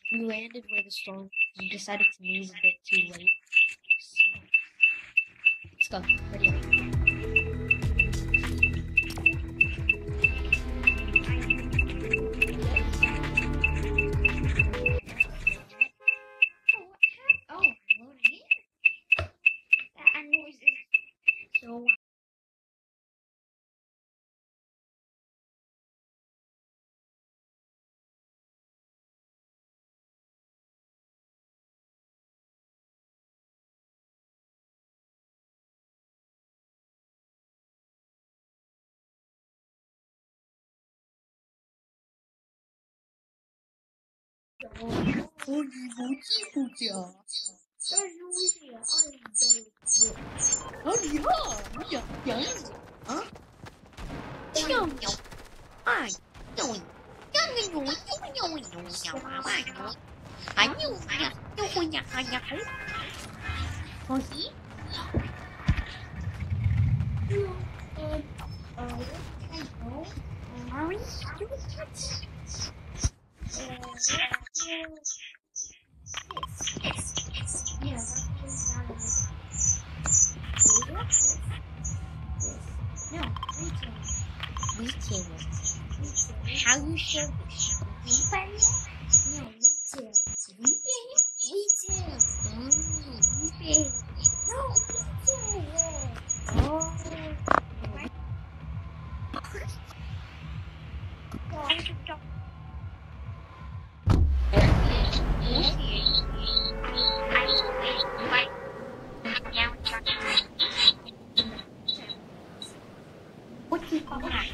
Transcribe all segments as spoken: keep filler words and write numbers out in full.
We landed where the storm. We decided to move a bit too late. So, let's go. Ready up. Oh, well, yeah. That noise is so. Retail. How you share this? Retail? No, retail. Retail? Retail. Mm. Retail. No, retail. Oh. What you call that?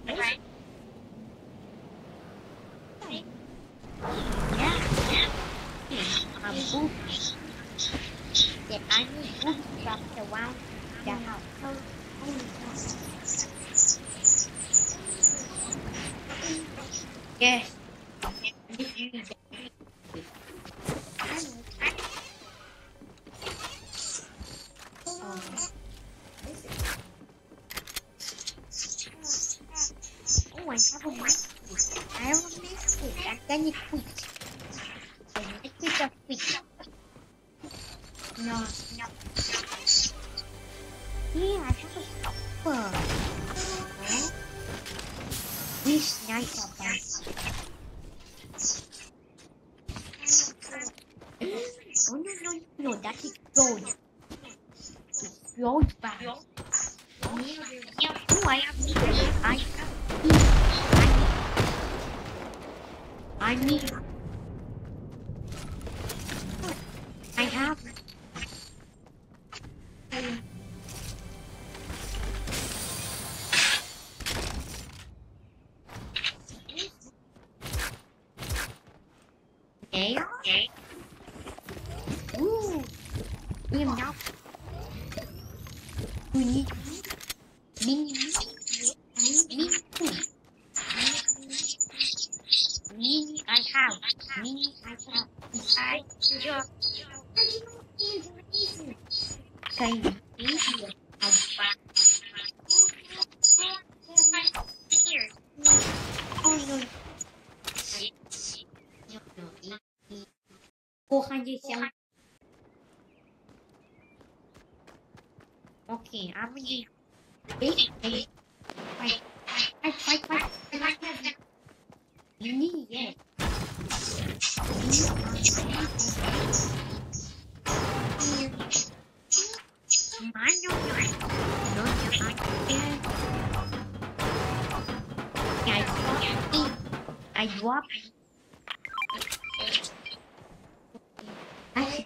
Yeah. Um, boots. Yeah, I need boots wrapped around the house. Yes. This is Oh, I have a mistake. I have a mistake. And then you quit. And I quit or quit. No, no. Yeah, I have a stopper. Huh? This nice of us. Oh, no, no, no, that is road. It's road back. Oh, I have this. I have this. I need. I have. Okay. Okay. Ooh. We have now. We need. Mini. Mini. Mini. I have. Mini. I have. I just. Kind easier. Oh no. four hundred seven. Okay, I'm gonna wait, wait, fight, fight, fight, fight, fight. You need it. I know, no, I can't. I dropped. I dropped. I.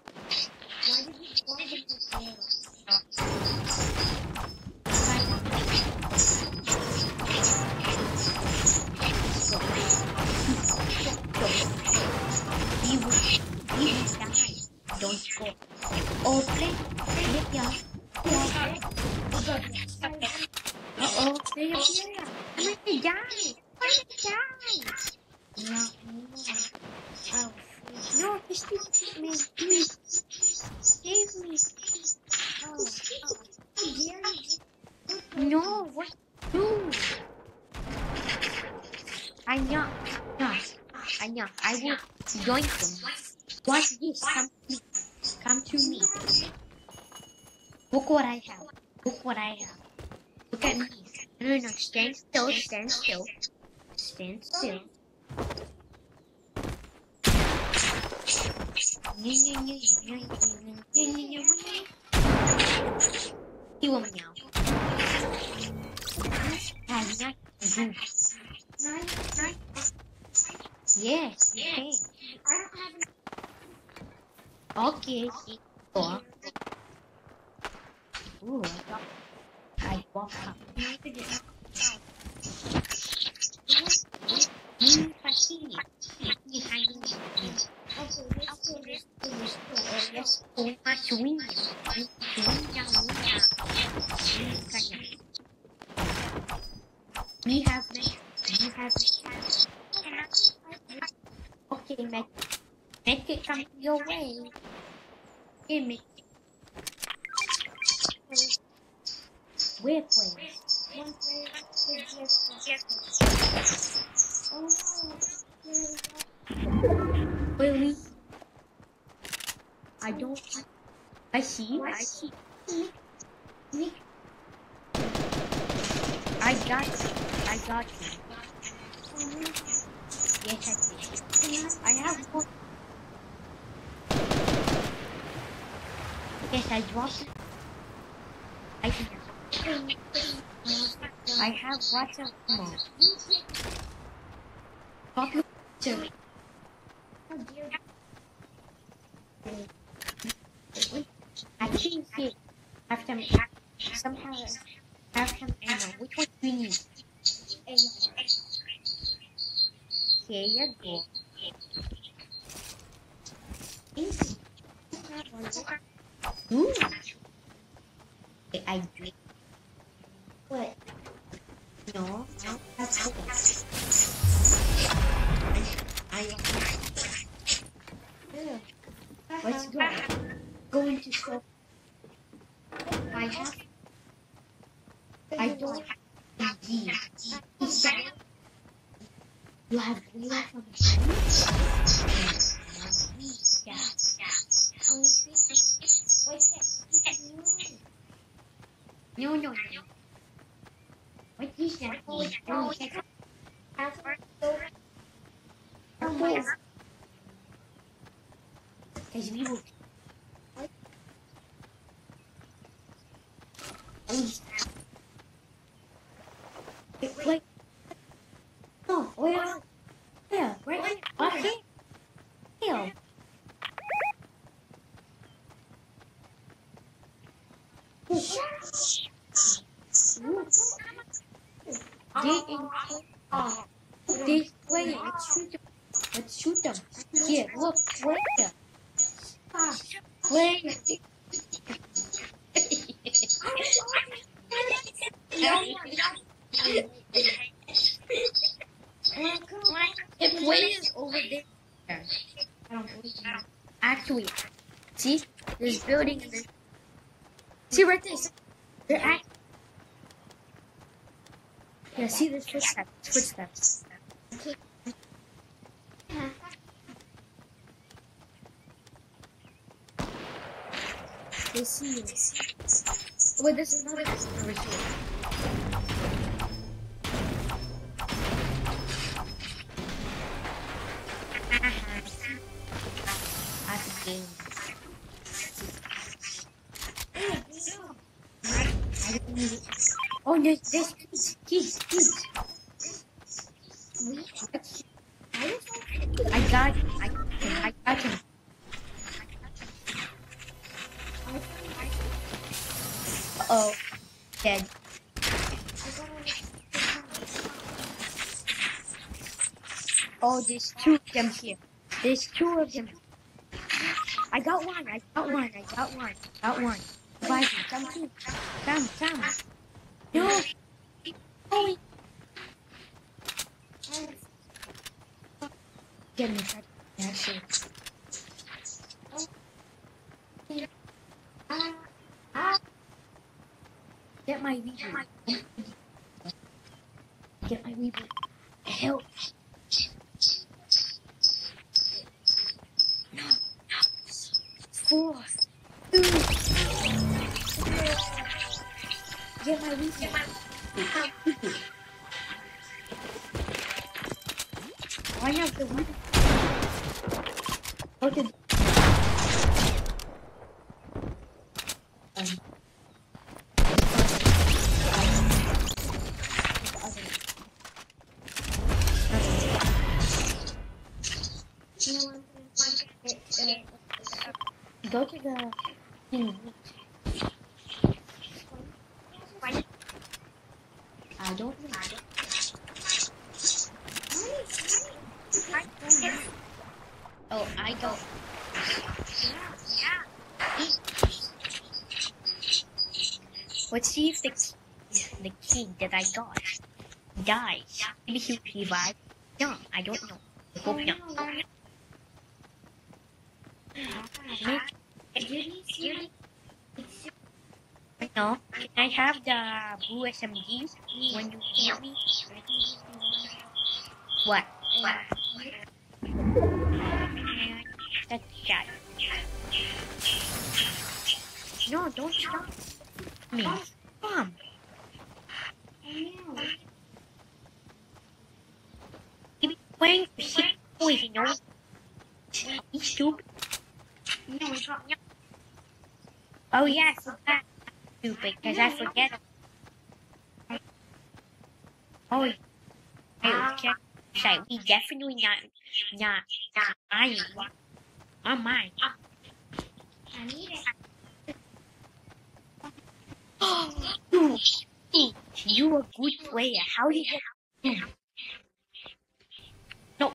Don't go. Oh, play. Play, yeah. Uh-oh. Play, yeah. I'm gonna die. I'm gonna die. No. Oh. No, just save me. Please. Save me. Oh. Oh. No, what? No. I know. No. I know. I will join them. Watch this. Come to me. Come to me. Look what I have. Look what I have. Look at me. No, no, no. Stand still. Stand still. Stand still. He will meow. Has not moved. Yes, you can. Okay, sure. Ooh, I walk up. You continue. Behind me. Yes, oh my swing. We have we have okay, make make it come your way. Give me we're playing. Really? I don't. I see. I see. I got you. I got you. Yes, I did. I have one. Yes, I dropped it. I can. I have lots of ammo. Drop your picture. I think it. Have some. Somehow. Have some ammo. Which one do you need? Here you go. Ooh. Okay, I do. What? No, no, that's okay. I, I, yeah. Let's go. Go into shop. I have. I don't have indeed. You have real from yeah. No, no, no. What is that? Oh, because we will. Wait. No, where? Where? Right? Okay. Here. They in uh, this way. Let's shoot them. Let's shoot them. Here, look, where? Ah, where? The plane is over there. I don't believe you. Actually, see this building. This. See right there. They're act. Yeah, see this footsteps. Footsteps. Okay. They see you. Wait, this is not a customer here. That's a game. I don't need it. Oh, there's this kids, kids, kids. I got him. I got him. I got him. Uh-oh. Dead. Oh, there's two of them here. There's two of them. I got one. I got one. I got one. I got one. Bye. Come too. Come, come. No. Oh. Get me. Actually. Get my reboot. Get my reboot. Help. four, two. Get my weekend. Why not the weekend? Go to um. Go to the thing. I don't know. Oh, I don't. Let's see if the the king that I got dies. Maybe he will revive. No, I don't know. I hope not. No, can I have the blue S M G when you hear me? What? That's shot. No, don't stop me. Come. Keep playing for six boys, you know? He's stupid. Oh yeah, I forgot. Stupid, because I forget. Oh, I check. Say, we definitely not, not, not mine. On mine. I need it. Oh, you, you a good player. How do you get?